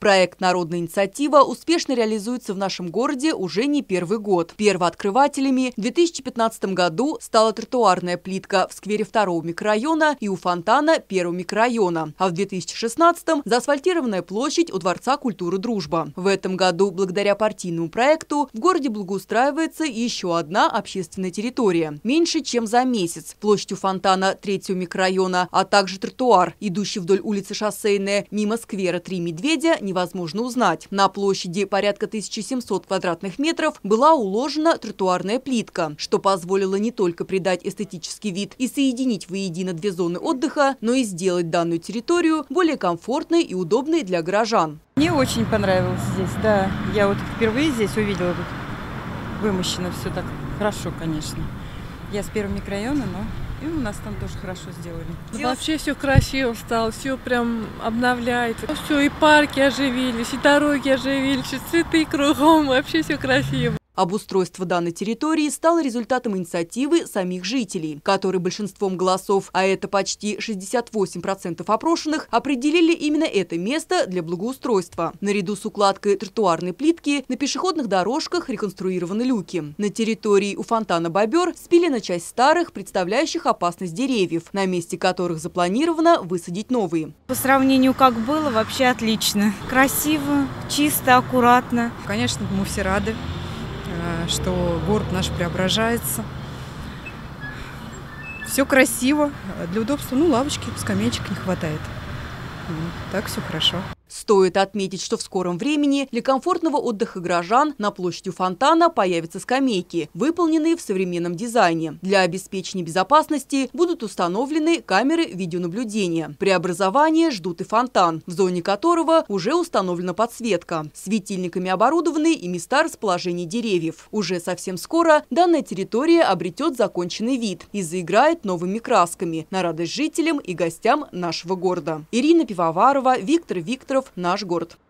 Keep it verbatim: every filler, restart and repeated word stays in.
Проект «Народная инициатива» успешно реализуется в нашем городе уже не первый год. Первооткрывателями в две тысячи пятнадцатом году стала тротуарная плитка в сквере второго микрорайона и у фонтана первого микрорайона, а в две тысячи шестнадцатом – заасфальтированная площадь у Дворца культуры «Дружба». В этом году, благодаря партийному проекту, в городе благоустраивается еще одна общественная территория. Меньше чем за месяц. Площадь у фонтана третьего микрорайона, а также тротуар, идущий вдоль улицы Шоссейная, мимо сквера «Три медведя», невозможно узнать. На площади порядка тысячи семисот квадратных метров была уложена тротуарная плитка, что позволило не только придать эстетический вид и соединить воедино две зоны отдыха, но и сделать данную территорию более комфортной и удобной для горожан. Мне очень понравилось здесь, да. Я вот впервые здесь увидела, тут вымощено все так хорошо, конечно. Я с первого микрорайона, но и у нас там тоже хорошо сделали. Вообще все красиво стало, все прям обновляется. Все, и парки оживились, и дороги оживились, и цветы кругом, вообще все красиво. Обустройство данной территории стало результатом инициативы самих жителей, которые большинством голосов, а это почти шестьдесят восемь процентов опрошенных, определили именно это место для благоустройства. Наряду с укладкой тротуарной плитки на пешеходных дорожках реконструированы люки. На территории у фонтана «Бобер» спилена часть старых, представляющих опасность деревьев, на месте которых запланировано высадить новые. По сравнению как было, вообще отлично. Красиво, чисто, аккуратно. Конечно, мы все рады, что город наш преображается. Все красиво. Для удобства, ну, лавочки, скамеечек не хватает. Так все хорошо. Стоит отметить, что в скором времени для комфортного отдыха горожан на площади у фонтана появятся скамейки, выполненные в современном дизайне. Для обеспечения безопасности будут установлены камеры видеонаблюдения. Преобразование ждут и фонтан, в зоне которого уже установлена подсветка. Светильниками оборудованы и места расположения деревьев. Уже совсем скоро данная территория обретет законченный вид и заиграет новыми красками на радость жителям и гостям нашего города. Ирина Пивоварова, Виктор Викторов. Наш город.